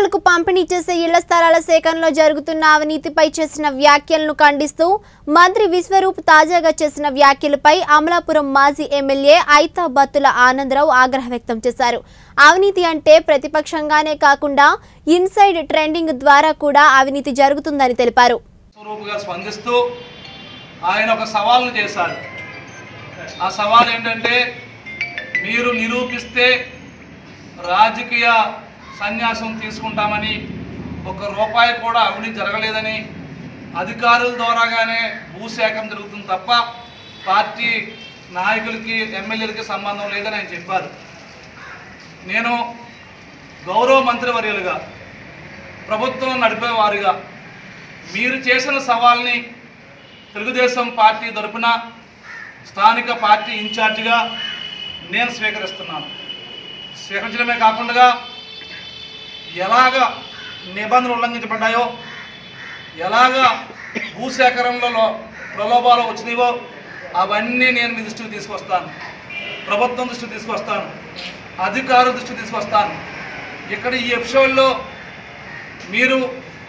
పేదలకు పంపిణీ చేసే ఇళ్ల స్థలాల సేకరణలో జరుగుతున్న అవినీతిపై చేసిన వ్యాఖ్యలను ఖండిస్తూ మంత్రి విశ్వరూప్ తాజాగా చేసిన వ్యాఖ్యలపై అమలాపురం మాజీ ఎమ్మెల్యే ఐతా బత్తుల ఆనందరావు ఆగ్రహం వ్యక్తం చేశారు. అవినీతి అంటే ప్రతిపక్షంగానే కాకుండా ఇన్సైడ్ ట్రెండింగ్ ద్వారా కూడా అవినీతి జరుగుతుందని తెలిపారు. స్పందిస్తూ ఆయన ఒక సవాల్ను చేశారు. ఆ సవాల్ ఏంటంటే మీరు నిరూపిస్తే రాజకీయ సన్యాసం తీసుకుంటామని, ₹1 కూడా అవినీతి జరగలేదని, అధికారుల ద్వారాగానే భూసేకరణ జరుగుతుంది తప్ప పార్టీ నాయకులకి ఎమ్మెల్యేలకి సంబంధం లేదని ఆయన చెప్పారు. నేను గౌరవ మంత్రివర్యులుగా ప్రభుత్వం నడిపేవారుగా మీరు చేసిన సవాల్ని తెలుగుదేశం పార్టీ తరపున స్థానిక పార్టీ ఇన్ఛార్జిగా నేను స్వీకరిస్తున్నాను. స్వీకరించడమే కాకుండా ఎలాగ నిబంధనలు ఉల్లంఘించబడ్డాయో, ఎలాగ భూసేకరణలో ప్రలోభాలు వచ్చినాయో అవన్నీ నేను మీ దృష్టికి తీసుకొస్తాను, ప్రభుత్వం దృష్టికి తీసుకొస్తాను, అధికారుల దృష్టికి తీసుకొస్తాను. ఇక్కడ ఈ ఎపిసోడ్లో మీరు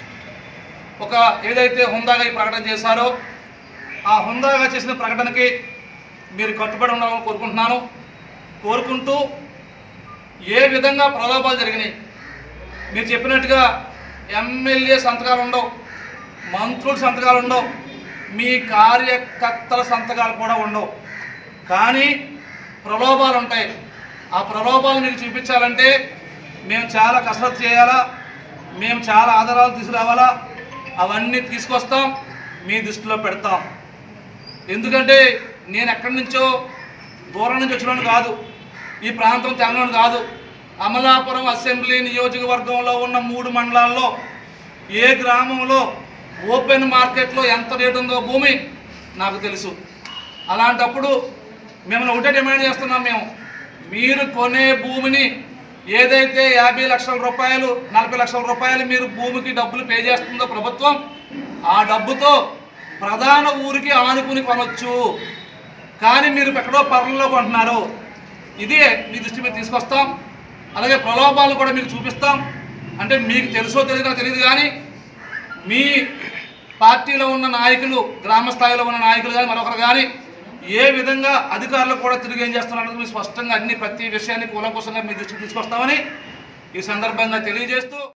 ఏదైతే హుందాగా ఈ ప్రకటన చేశారో ఆ హుందాగా చేసిన ప్రకటనకి మీరు కట్టుబడి ఉండాలని కోరుకుంటూ ఏ విధంగా ప్రలోభాలు జరిగినాయి, మీరు చెప్పినట్టుగా ఎమ్మెల్యే సంతకాలు ఉండవు, మంత్రుల సంతకాలు ఉండవు, మీ కార్యకర్తల సంతకాలు కూడా ఉండవు, కానీ ప్రలోభాలు ఉంటాయి. ఆ ప్రలోభాలు మీకు చూపించాలంటే మేము చాలా కసరత్తు చేయాలా, మేము చాలా ఆధారాలు తీసుకురావాలా, అవన్నీ తీసుకొస్తాం, మీ దృష్టిలో పెడతాం. ఎందుకంటే నేను ఎక్కడి నుంచో దూరం నుంచి వచ్చినాను కాదు, ఈ ప్రాంతం తెలంగాణ కాదు. అమలాపురం అసెంబ్లీ నియోజకవర్గంలో ఉన్న 3 మండలాల్లో ఏ గ్రామంలో ఓపెన్ మార్కెట్లో ఎంత రేటు ఉందో భూమి నాకు తెలుసు. అలాంటప్పుడు మిమ్మల్ని ఒకటే డిమాండ్ చేస్తున్నాం, మీరు కొనే భూమిని ఏదైతే 50 లక్షల రూపాయలు 40 లక్షల రూపాయలు మీరు భూమికి డబ్బులు పే చేస్తుందో ప్రభుత్వం, ఆ డబ్బుతో ప్రధాన ఊరికి ఆనుకుని కొనవచ్చు. కానీ మీరు ఎక్కడో పర్లలో కొంటున్నారు. ఇదే మీ దృష్టి మీద తీసుకొస్తాం. అలాగే ప్రలోభాలు కూడా మీకు చూపిస్తాం. అంటే మీకు తెలుసో తెలియదు కానీ మీ పార్టీలో ఉన్న నాయకులు, గ్రామ స్థాయిలో ఉన్న నాయకులు కానీ మరొకరు కానీ ఏ విధంగా అధికారులు కూడా తిరిగి ఏం చేస్తున్నారో మీరు స్పష్టంగా ప్రతి విషయాన్ని కూలంకుశంగా మీ దృష్టికి తీసుకొస్తామని ఈ సందర్భంగా తెలియజేస్తూ